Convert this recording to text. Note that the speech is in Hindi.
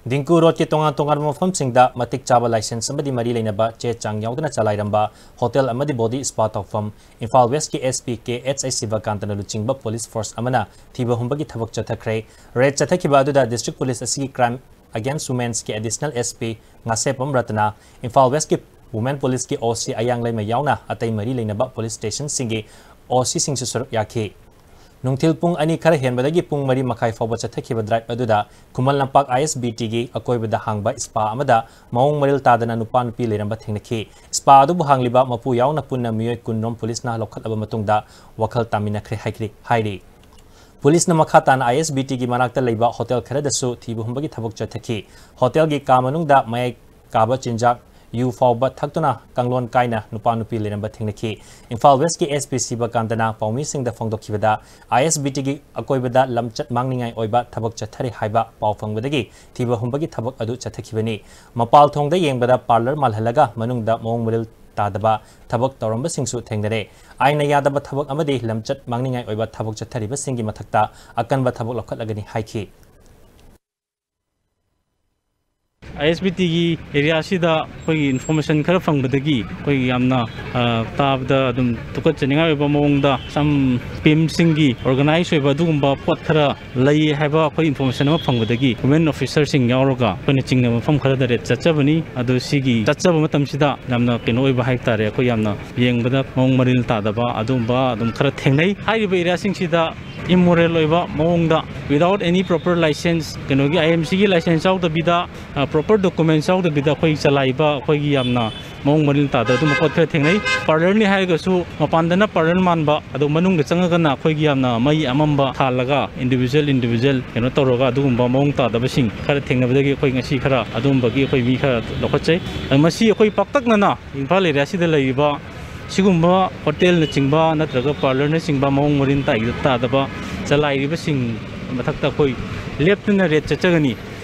Dingku Road ki tongan mafam singda matik chaba license amadi mari leinaba che chang yaudana chalairamba hotel amadi body spa toupham Imphal Westki SP Ksh Shivakanta na luchingba police force amana thiba-humbagi thabak chatthakhre red chathakiba aduda district police asigi crime against women ki additional SP ngasepam ratna Imphal Westki women police ki OC ayang laima yauna atai mari leinaba police station singi OC singsusur yakhe Nungtil pung ani kar hen badagi pung mari makai fawba chathakhiba drive aduda Kumal Lampak ISBT gi akoibada hangba spa amada maung maril tadana nupa nupi leramba thengnakhi spa adu hangliba mapu yauna punna miyoi kunnom police na lokhat aba matungda wakhal tamina khre hairi Police na makhatan ISBT gi manakta leiba hotel kharadasu thiba-humbagi thabak chathakhi hotel gi kamanungda mai kaba chinjak yu fawba thaktuna kanglon kaina nupa nupi leramba thengnakhi Imphal Westki SP Shivakanta na paumi singda phongdokhibada ISBT gi akoibada lamchat mangningai oiba thabak chathari haiba paw phangwadagi thiba-humbagi thabak adu chathakhibani mapal thongda yengbada parlor malhalaga manungda mong muril tadaba thabak tawramba singsu thengnare aina yadaba thabak amadi lamchat mangningai oiba thabak chathariba singi mathakta akanba thabak lokhatlagani haikhi ISBT की एरिया सिदा कोई इन्फॉर्मेशन खर फंगबदगी कोई यामना ताबदा अदुम तुकत चनिंगा वेबा मोंगदा सम पीम सिंगी ऑर्गेनाइज वेबा दुगुम्बा पोट खरा लई हैबा कोई इन्फॉर्मेशन अमा फंगबदगी वुमेन ऑफिसर सिंग यावरगा कोने चिंगना मफम खरा दरे चच्चबनी अदु सिगी चच्चबा मतम सिदा यामना केनो ओइबा हाइतारे को यामना येंगबदा मोंग मरिल तादबा अदुम्बा अदुम खरा थेंगनै हाइरिबा एरिया सिंग सिदा immoral oiba mongda without any proper license kenogi IMC gi license out the bida proper documents out the bida khoi chalaiba khoi gi yamna mong maril ta da dum pot khre thengnai parlor ni hai ga su mapandana parlor manba adu manung ga changa na khoi gi yamna mai amamba thalaga individual keno toroga dugumba mong ta da basing khara thengnabadagi khoi ngasi khara adum bagi khoi mi khara lokhachai masi khoi paktak na Imphal area sida laiba Sigumba hotel na chingba natraga parlor na chingba maung marin ta igta daba chalai riba sing mathakta koi left na red chachagani